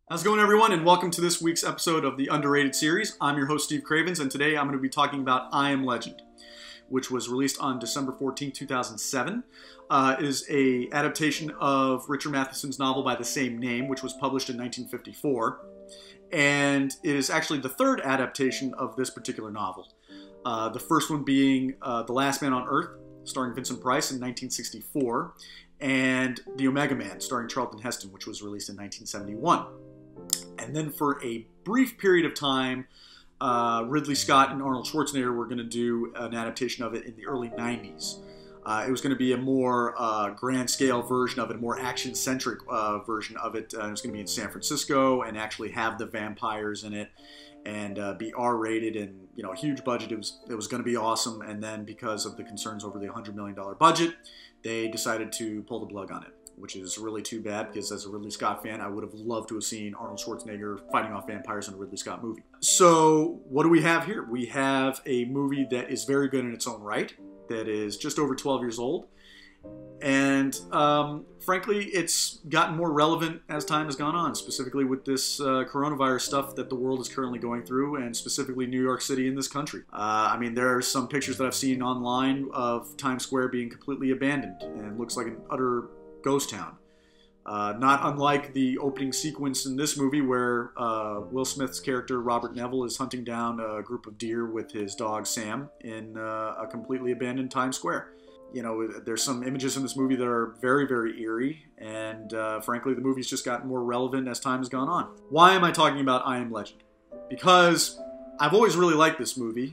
How's it going, everyone, and welcome to this week's episode of the Underrated series. I'm your host, Steve Cravens, and today I'm going to be talking about IAmLegend, which was released on December 14, 2007. It is an adaptation of Richard Matheson's novel by the same name, which was published in 1954, and it is actually the third adaptation of this particular novel. The first one being The Last Man on Earth, starring Vincent Price in 1964, and The Omega Man, starring Charlton Heston, which was released in 1971. And then for a brief period of time, Ridley Scott and Arnold Schwarzenegger were going to do an adaptation of it in the early 90s. It was going to be a more grand-scale version of it, a more action-centric version of it. It was going to be in San Francisco and actually have the vampires in it and be R-rated and, a huge budget. It was going to be awesome. And then because of the concerns over the $100 million budget, they decided to pull the plug on it, which is really too bad because as a Ridley Scott fan, I would have loved to have seen Arnold Schwarzenegger fighting off vampires in a Ridley Scott movie. So what do we have here? We have a movie that is very good in its own right, that is just over 12 years old, and frankly, it's gotten more relevant as time has gone on, specifically with this coronavirus stuff that the world is currently going through, and specifically New York City in this country. There are some pictures that I've seen online of Times Square being completely abandoned, and looks like an utter ghost town. Not unlike the opening sequence in this movie where Will Smith's character Robert Neville is hunting down a group of deer with his dog Sam in a completely abandoned Times Square. There's some images in this movie that are very, very eerie, and frankly, the movie's just gotten more relevant as time has gone on. Why am I talking about IAmLegend? Because I've always really liked this movie,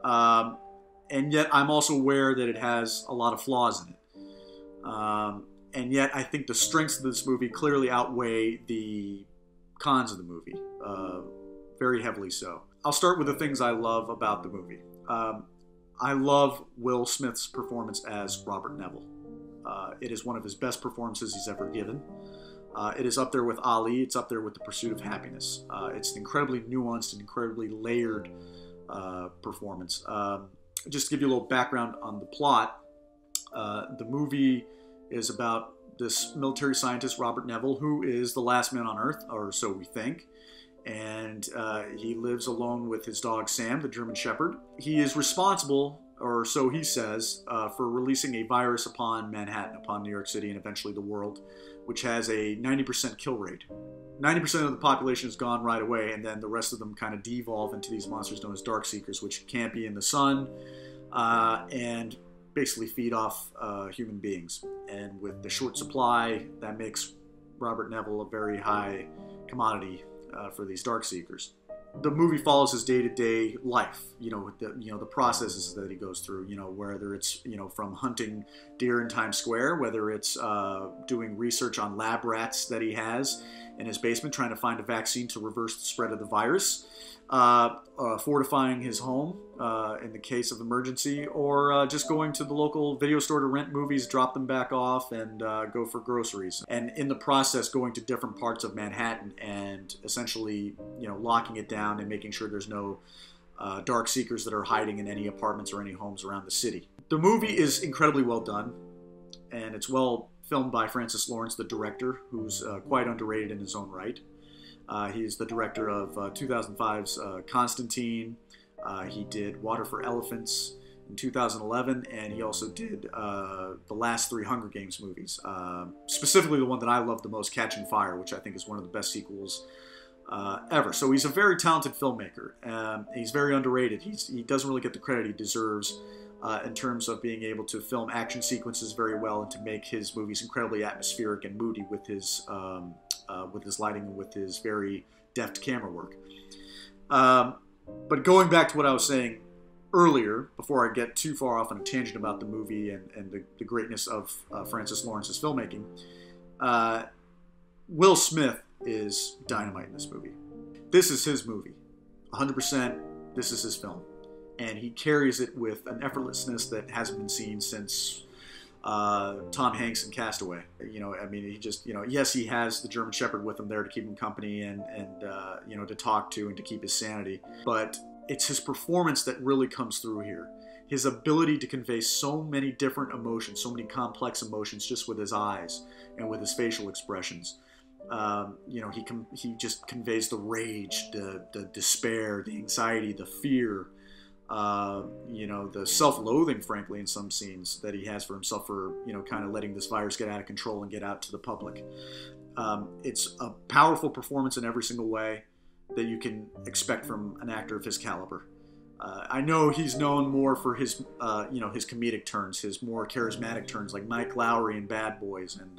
and yet I'm also aware that it has a lot of flaws in it. And yet, I think the strengths of this movie clearly outweigh the cons of the movie, very heavily so. I'll start with the things I love about the movie. I love Will Smith's performance as Robert Neville. It is one of his best performances he's ever given. It is up there with Ali. It's up there with The Pursuit of Happiness. It's an incredibly nuanced and incredibly layered performance. Just to give you a little background on the plot, the movie is about this military scientist, Robert Neville, who is the last man on Earth, or so we think. And he lives alone with his dog, Sam, the German Shepherd. He is responsible, or so he says, for releasing a virus upon Manhattan, upon New York City, and eventually the world, which has a 90% kill rate. 90% of the population is gone right away, and then the rest of them kind of devolve into these monsters known as Darkseekers, which can't be in the sun, and basically feed off human beings. And with the short supply, that makes Robert Neville a very high commodity for these Darkseekers. The movie follows his day-to-day life, with the processes that he goes through, whether it's, from hunting deer in Times Square, whether it's doing research on lab rats that he has in his basement, trying to find a vaccine to reverse the spread of the virus, fortifying his home in the case of emergency, or just going to the local video store to rent movies, drop them back off, and go for groceries. And in the process, going to different parts of Manhattan and essentially, locking it down and making sure there's no Darkseekers that are hiding in any apartments or any homes around the city. The movie is incredibly well done, and it's well filmed by Francis Lawrence, the director, who's quite underrated in his own right. He's the director of 2005's Constantine. He did Water for Elephants in 2011, and he also did the last three Hunger Games movies, specifically the one that I love the most, Catching Fire, which I think is one of the best sequels ever. So he's a very talented filmmaker. He's very underrated. He doesn't really get the credit he deserves in terms of being able to film action sequences very well and to make his movies incredibly atmospheric and moody with his lighting and with his very deft camera work. But going back to what I was saying earlier, before I get too far off on a tangent about the movie and the greatness of Francis Lawrence's filmmaking, Will Smith is dynamite in this movie. This is his movie. 100%, this is his film. And he carries it with an effortlessness that hasn't been seen since Tom Hanks in Castaway. He just, yes, he has the German Shepherd with him there to keep him company and to talk to and to keep his sanity. But it's his performance that really comes through here. His ability to convey so many different emotions, so many complex emotions just with his eyes and with his facial expressions. He just conveys the rage, the despair, the anxiety, the fear, the self-loathing, frankly, in some scenes that he has for himself for, kind of letting this virus get out of control and get out to the public. It's a powerful performance in every single way that you can expect from an actor of his caliber. I know he's known more for his, his comedic turns, his more charismatic turns, like Mike Lowry in Bad Boys, and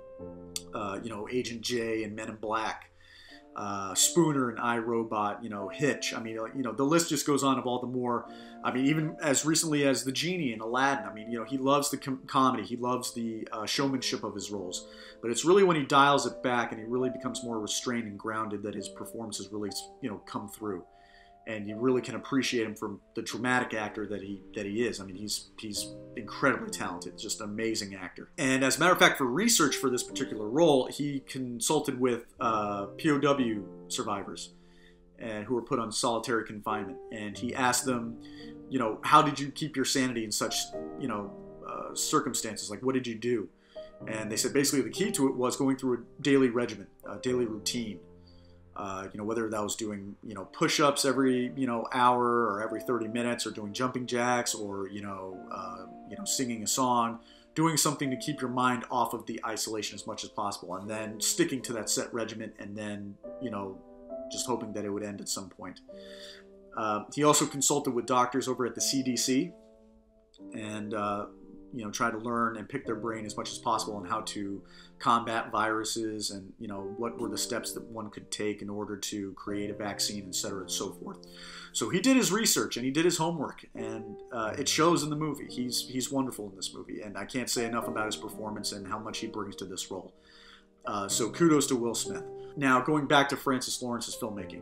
Agent J in Men in Black, Spooner in iRobot, Hitch. I mean, the list just goes on of all the more. I mean, even as recently as the Genie in Aladdin. I mean, he loves the comedy, he loves the showmanship of his roles. But it's really when he dials it back and he really becomes more restrained and grounded that his performances really, come through. And you really can appreciate him from the dramatic actor that he is. I mean, he's incredibly talented, just an amazing actor. And as a matter of fact, for research for this particular role, he consulted with POW survivors and who were put on solitary confinement. And he asked them, how did you keep your sanity in such, circumstances? Like, what did you do? And they said basically the key to it was going through a daily regimen, a daily routine. Whether that was doing, push-ups every, hour or every 30 minutes, or doing jumping jacks, or, singing a song, doing something to keep your mind off of the isolation as much as possible, and then sticking to that set regimen, and then, just hoping that it would end at some point. He also consulted with doctors over at the CDC and, try to learn and pick their brain as much as possible on how to combat viruses and, what were the steps that one could take in order to create a vaccine, et cetera, and so forth. So he did his research and he did his homework, and it shows in the movie. He's wonderful in this movie, and I can't say enough about his performance and how much he brings to this role. So kudos to Will Smith. Now, going back to Francis Lawrence's filmmaking.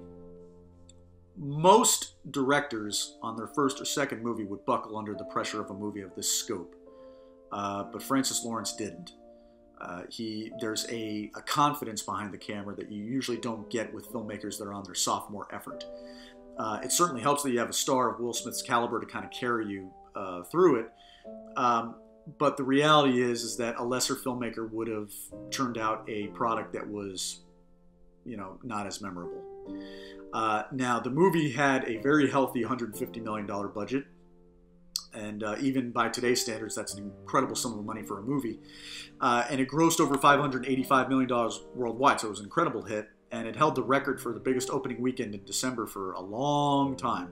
Most directors on their first or second movie would buckle under the pressure of a movie of this scope. But Francis Lawrence didn't. There's a confidence behind the camera that you usually don't get with filmmakers that are on their sophomore effort. It certainly helps that you have a star of Will Smith's caliber to kind of carry you through it. But the reality is that a lesser filmmaker would have turned out a product that was, not as memorable. Now, the movie had a very healthy $150 million budget. And even by today's standards, that's an incredible sum of money for a movie. And it grossed over $585 million worldwide, so it was an incredible hit. And it held the record for the biggest opening weekend in December for a long time.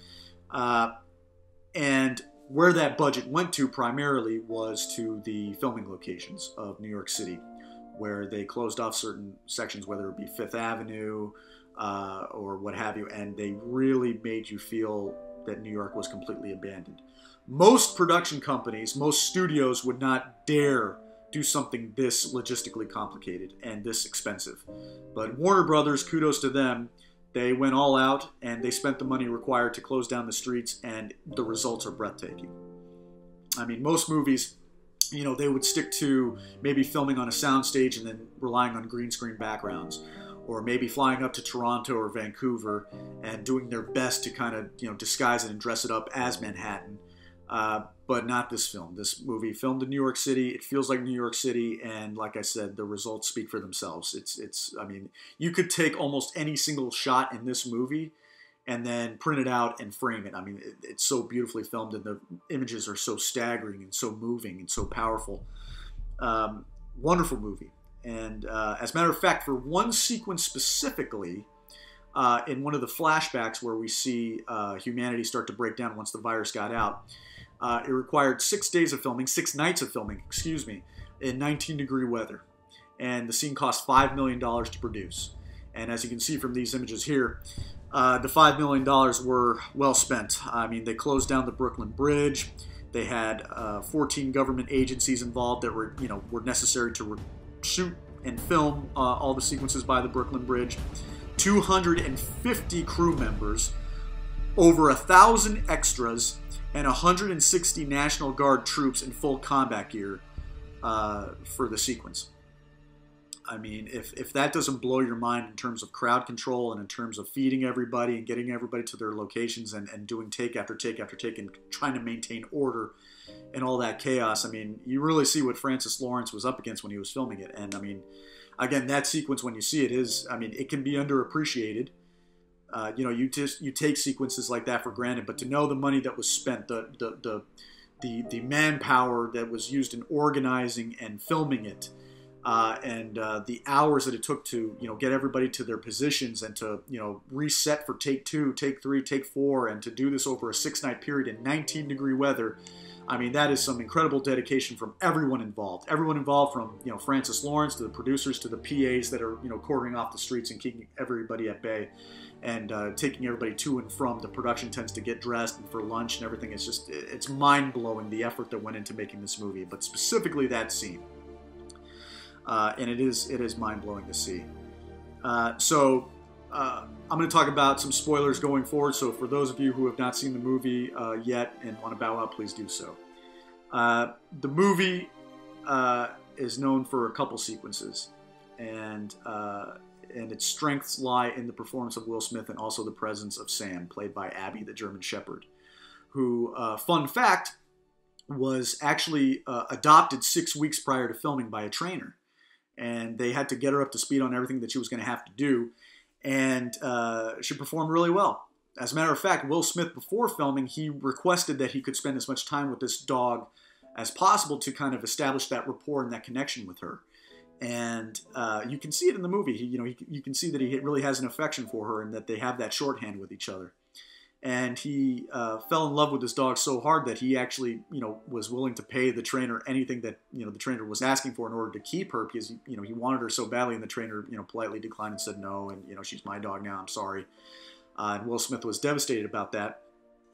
And where that budget went to primarily was to the filming locations of New York City, where they closed off certain sections, whether it be Fifth Avenue or what have you, and they really made you feel that New York was completely abandoned. Most production companies, most studios would not dare do something this logistically complicated and this expensive. But Warner Brothers, kudos to them, they went all out and they spent the money required to close down the streets, and the results are breathtaking. I mean, most movies, they would stick to maybe filming on a soundstage and then relying on green screen backgrounds, or maybe flying up to Toronto or Vancouver and doing their best to kind of, disguise it and dress it up as Manhattan. But not this film. This movie filmed in New York City. It feels like New York City, and like I said, the results speak for themselves. I mean, you could take almost any single shot in this movie and then print it out and frame it. I mean, it's so beautifully filmed, and the images are so staggering and so moving and so powerful. Wonderful movie. And as a matter of fact, for one sequence specifically, in one of the flashbacks where we see humanity start to break down once the virus got out, it required 6 nights of filming, in 19-degree weather. And the scene cost $5 million to produce. And as you can see from these images here, the $5 million were well spent. I mean, they closed down the Brooklyn Bridge. They had 14 government agencies involved that were necessary to shoot and film all the sequences by the Brooklyn Bridge. 250 crew members, over 1,000 extras, and 160 National Guard troops in full combat gear for the sequence. I mean, if that doesn't blow your mind in terms of crowd control and in terms of feeding everybody and getting everybody to their locations and doing take after take after take and trying to maintain order and all that chaos, I mean, you really see what Francis Lawrence was up against when he was filming it. And I mean, again, that sequence, when you see it, is, I mean, it can be underappreciated. You know, you take sequences like that for granted, but to know the money that was spent, the manpower that was used in organizing and filming it, and the hours that it took to, you know, get everybody to their positions and to, you know, reset for take 2, take 3, take 4, and to do this over a 6-night period in 19-degree weather. I mean, that is some incredible dedication from everyone involved. Everyone involved, from, you know, Francis Lawrence to the producers to the PAs that are, you know, quartering off the streets and keeping everybody at bay, and taking everybody to and from the production tents to get dressed and for lunch and everything. It's just, it's mind-blowing, the effort that went into making this movie, but specifically that scene. And it is mind-blowing to see. I'm going to talk about some spoilers going forward, so for those of you who have not seen the movie yet and want to bow out, please do so. The movie is known for a couple sequences, and its strengths lie in the performance of Will Smith and also the presence of Sam, played by Abby, the German Shepherd, who, fun fact, was actually adopted 6 weeks prior to filming by a trainer. And they had to get her up to speed on everything that she was going to have to do. And she performed really well. As a matter of fact, Will Smith, before filming, he requested that he could spend as much time with this dog as possible to kind of establish that rapport and that connection with her. And you can see it in the movie. You can see that he really has an affection for her and that they have that shorthand with each other. And he fell in love with this dog so hard that he actually, you know, was willing to pay the trainer anything that, you know, the trainer was asking for in order to keep her, because, you know, he wanted her so badly, and the trainer, you know, politely declined and said no, and, you know, she's my dog now, I'm sorry. And Will Smith was devastated about that.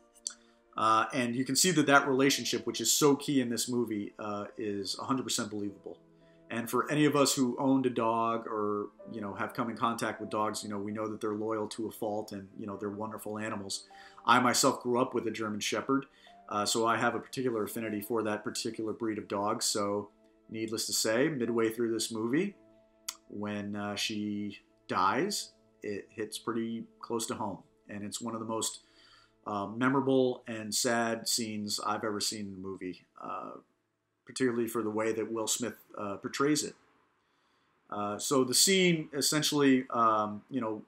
And you can see that that relationship, which is so key in this movie, is 100% believable. And for any of us who owned a dog or, you know, have come in contact with dogs, you know, we know that they're loyal to a fault, and, you know, they're wonderful animals. I myself grew up with a German Shepherd, so I have a particular affinity for that particular breed of dog. So needless to say, midway through this movie, when she dies, it hits pretty close to home. And it's one of the most memorable and sad scenes I've ever seen in a movie, particularly for the way that Will Smith portrays it. So the scene, essentially, you know,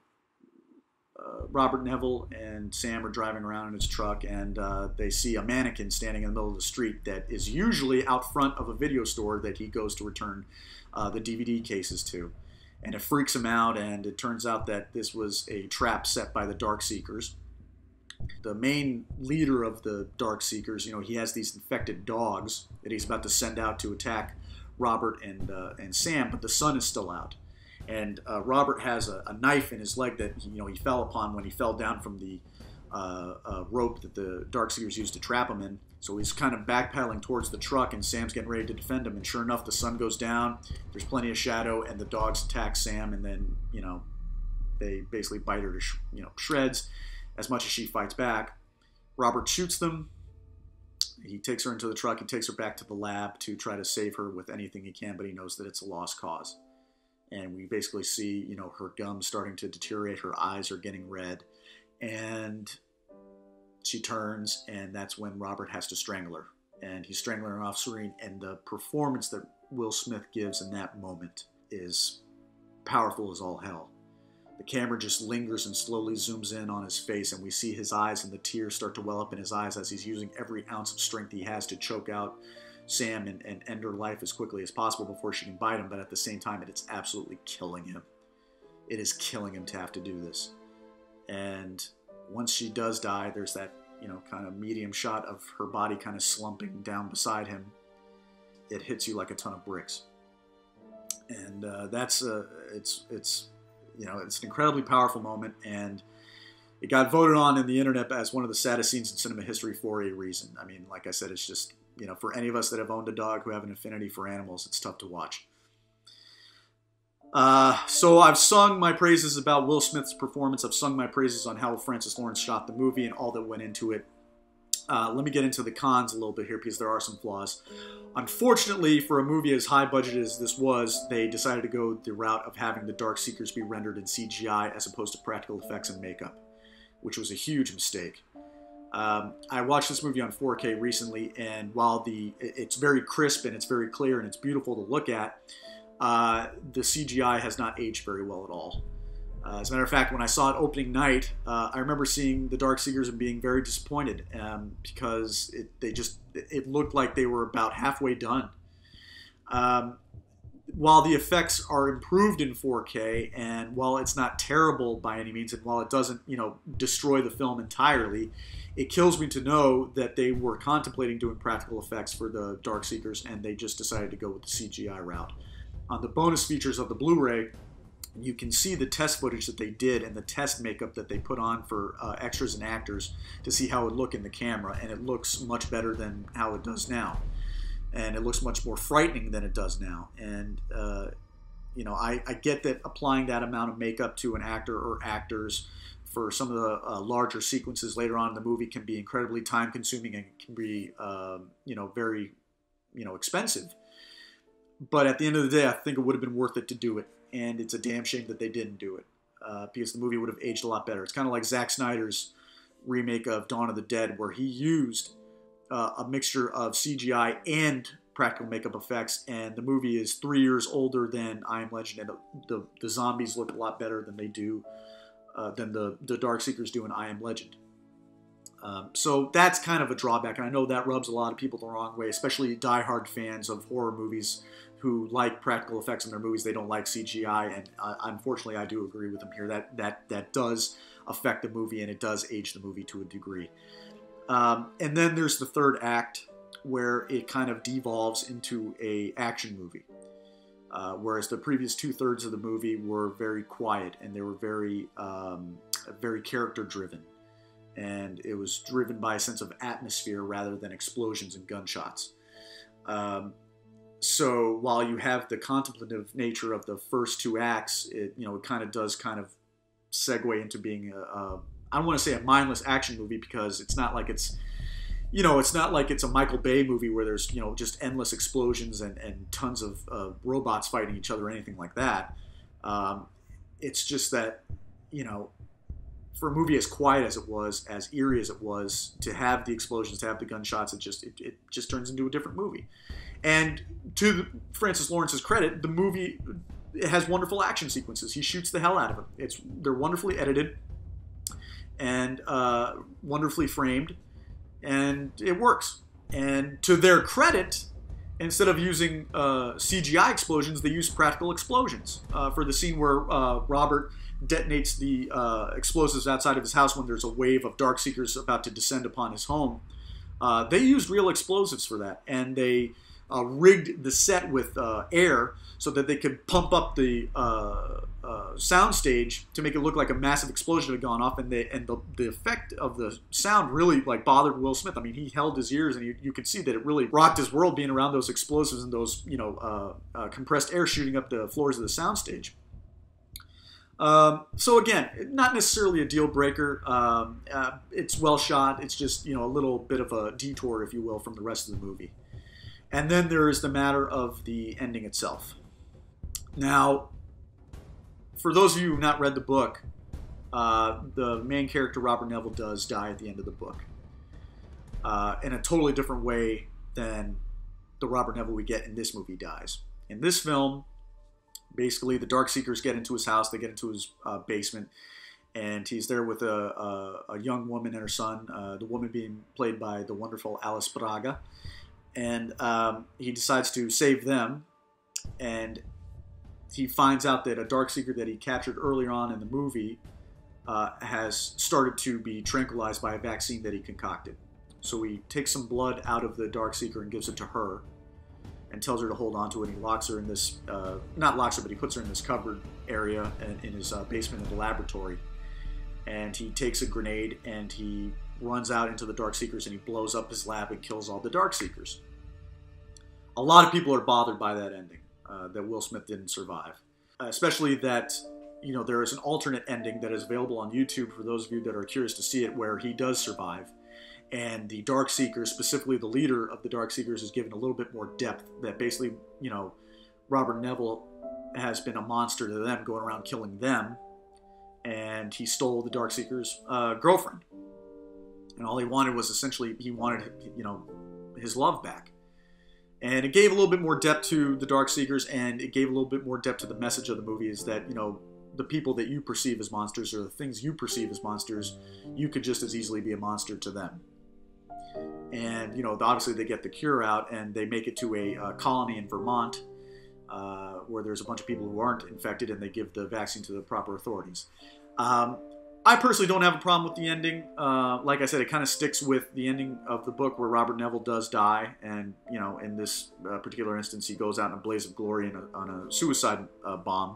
Robert Neville and Sam are driving around in his truck, and they see a mannequin standing in the middle of the street that is usually out front of a video store that he goes to return the DVD cases to. And it freaks him out, and it turns out that this was a trap set by the Darkseekers. The main leader of the Darkseekers, you know, he has these infected dogs that he's about to send out to attack Robert and Sam, but the sun is still out. And Robert has a knife in his leg that he fell upon when he fell down from the rope that the Darkseekers used to trap him in. So he's kind of backpedaling towards the truck, and Sam's getting ready to defend him. And sure enough, the sun goes down. There's plenty of shadow, and the dogs attack Sam, and then they basically bite her to shreds. As much as she fights back, Robert shoots them. He takes her into the truck. He takes her back to the lab to try to save her with anything he can, but he knows that it's a lost cause. And we basically see, her gums starting to deteriorate. Her eyes are getting red. And she turns, and that's when Robert has to strangle her. And he's strangling her off screen. And the performance that Will Smith gives in that moment is powerful as all hell. The camera just lingers and slowly zooms in on his face, and we see his eyes, and the tears start to well up in his eyes as he's using every ounce of strength he has to choke out Sam and end her life as quickly as possible before she can bite him. But at the same time, it's absolutely killing him. It is killing him to have to do this. And once she does die, there's that kind of medium shot of her body kind of slumping down beside him. It hits you like a ton of bricks. And it's an incredibly powerful moment, and it got voted on in the internet as one of the saddest scenes in cinema history for a reason. I mean, like I said, it's just, for any of us that have owned a dog who have an affinity for animals, it's tough to watch. So I've sung my praises about Will Smith's performance. I've sung my praises on how Francis Lawrence shot the movie and all that went into it. Let me get into the cons a little bit here, because there are some flaws. Unfortunately, for a movie as high budget as this was, they decided to go the route of having the Darkseekers be rendered in CGI as opposed to practical effects and makeup, which was a huge mistake. I watched this movie on 4K recently, and while it's very crisp and it's very clear and it's beautiful to look at, the CGI has not aged very well at all. As a matter of fact, when I saw it opening night, I remember seeing the Darkseekers and being very disappointed because it looked like they were about halfway done. While the effects are improved in 4K, and while it's not terrible by any means, and while it doesn't, destroy the film entirely, it kills me to know that they were contemplating doing practical effects for the Darkseekers, and they just decided to go with the CGI route. On the bonus features of the Blu-ray, you can see the test footage that they did and the test makeup that they put on for extras and actors to see how it would look in the camera, and it looks much better than how it does now. And it looks much more frightening than it does now. And, I get that applying that amount of makeup to an actor or actors for some of the larger sequences later on in the movie can be incredibly time-consuming and can be, very, expensive. But at the end of the day, I think it would have been worth it to do it. And it's a damn shame that they didn't do it because the movie would have aged a lot better. It's kind of like Zack Snyder's remake of Dawn of the Dead, where he used a mixture of CGI and practical makeup effects, and the movie is 3 years older than IAmLegend, and the zombies look a lot better than they do than the Darkseekers do in IAmLegend. So that's kind of a drawback, and I know that rubs a lot of people the wrong way, especially diehard fans of horror movies who like practical effects in their movies. They don't like CGI, and unfortunately I do agree with them here. That does affect the movie, and it does age the movie to a degree. And then there's the third act, where it kind of devolves into a action movie. Whereas the previous 2/3 of the movie were very quiet, and they were very, very character-driven. And it was driven by a sense of atmosphere rather than explosions and gunshots. So while you have the contemplative nature of the first two acts, it kind of does segue into being I don't want to say a mindless action movie, because it's not like it's not like it's a Michael Bay movie where there's, just endless explosions and tons of robots fighting each other or anything like that. It's just that, for a movie as quiet as it was, as eerie as it was, to have the explosions, to have the gunshots, it just turns into a different movie. And to Francis Lawrence's credit, the movie, it has wonderful action sequences. He shoots the hell out of them. They're wonderfully edited and wonderfully framed, and it works. And to their credit, instead of using CGI explosions, they use practical explosions for the scene where Robert detonates the explosives outside of his house when there's a wave of Darkseekers about to descend upon his home. They used real explosives for that, and they rigged the set with air so that they could pump up the soundstage to make it look like a massive explosion had gone off, and the effect of the sound really bothered Will Smith. I mean, he held his ears, and you could see that it really rocked his world being around those explosives and those compressed air shooting up the floors of the soundstage. So again, not necessarily a deal breaker. It's well shot. It's just a little bit of a detour, if you will, from the rest of the movie. And then there is the matter of the ending itself. Now, for those of you who have not read the book, the main character, Robert Neville, does die at the end of the book. In a totally different way than the Robert Neville we get in this movie dies. In this film, basically the Darkseekers get into his house, they get into his basement, and he's there with a young woman and her son, the woman being played by the wonderful Alice Braga. And he decides to save them, and he finds out that a Darkseeker that he captured earlier on in the movie has started to be tranquilized by a vaccine that he concocted. So he takes some blood out of the Darkseeker and gives it to her, and tells her to hold on to it. And he locks her in this, not locks her, but he puts her in this cupboard area in his basement in the laboratory. And he takes a grenade and he runs out into the Darkseekers and he blows up his lab and kills all the Darkseekers. A lot of people are bothered by that ending, that Will Smith didn't survive. Especially that, there is an alternate ending that is available on YouTube for those of you that are curious to see it, where he does survive. And the Darkseekers, specifically the leader of the Darkseekers, is given a little bit more depth, that basically, Robert Neville has been a monster to them, going around killing them. And he stole the Darkseeker's girlfriend. And all he wanted was essentially, he wanted, his love back. And it gave a little bit more depth to the Darkseekers, and it gave a little bit more depth to the message of the movie, is that, you know, the people that you perceive as monsters, or the things you perceive as monsters, you could just as easily be a monster to them. And, you know, obviously they get the cure out, and they make it to a colony in Vermont, where there's a bunch of people who aren't infected, and they give the vaccine to the proper authorities. I personally don't have a problem with the ending. Like I said, it kind of sticks with the ending of the book, where Robert Neville does die, and, you know, in this particular instance, he goes out in a blaze of glory on a suicide bomb.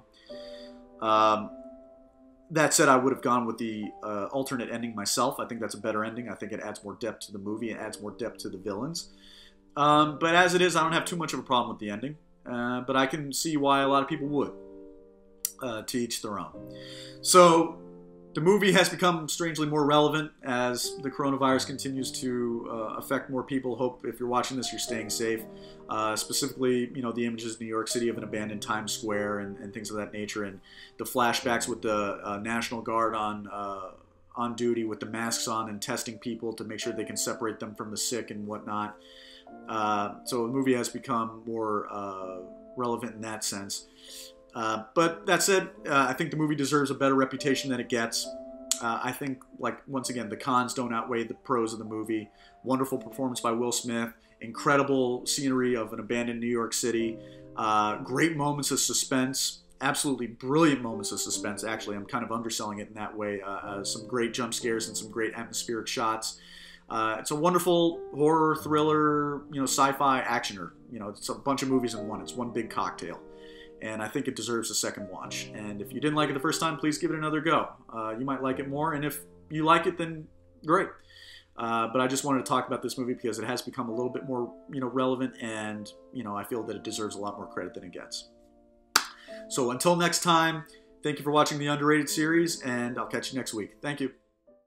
That said, I would have gone with the alternate ending myself. I think that's a better ending. I think it adds more depth to the movie. It adds more depth to the villains. But as it is, I don't have too much of a problem with the ending. But I can see why a lot of people would. To each their own. So the movie has become strangely more relevant as the coronavirus continues to affect more people. Hope if you're watching this, you're staying safe. Specifically, you know, the images of New York City of an abandoned Times Square and things of that nature, and the flashbacks with the National Guard on duty with the masks on and testing people to make sure they can separate them from the sick and whatnot. So the movie has become more relevant in that sense. But that said, I think the movie deserves a better reputation than it gets. I think, like, once again, the cons don't outweigh the pros of the movie. Wonderful performance by Will Smith. Incredible scenery of an abandoned New York City. Great moments of suspense. Absolutely brilliant moments of suspense, actually. I'm kind of underselling it in that way. Some great jump scares and some great atmospheric shots. It's a wonderful horror, thriller, you know, sci-fi actioner. You know, it's a bunch of movies in one. It's one big cocktail. And I think it deserves a second watch. And if you didn't like it the first time, please give it another go. You might like it more, and if you like it, then great. But I just wanted to talk about this movie because it has become a little bit more, you know, relevant, and, you know, I feel that it deserves a lot more credit than it gets. So until next time, thank you for watching the Underrated series, and I'll catch you next week. Thank you.